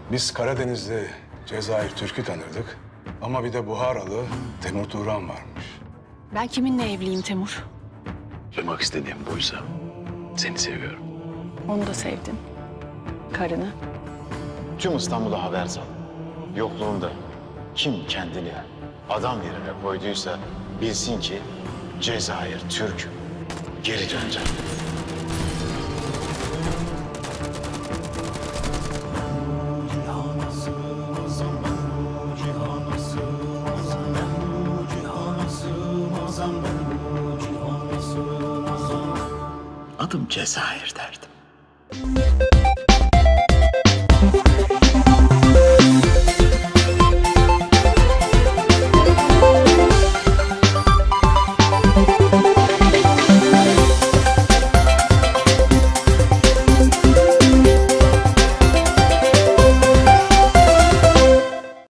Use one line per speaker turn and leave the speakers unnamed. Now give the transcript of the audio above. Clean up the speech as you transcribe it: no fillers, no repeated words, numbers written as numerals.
Biz Karadeniz'de Cezayir Türk'ü tanırdık. Ama bir de Buharalı Temur Turan varmış.
Ben kiminle evliyim Temur?
Duymak istediğim buysa seni seviyorum.
Onu da sevdin. Karını.
Tüm İstanbul'a haber sal. Yokluğunda kim kendini adam yerine koyduysa bilsin ki Cezayir Türk geri dönecek. Adım Cezayir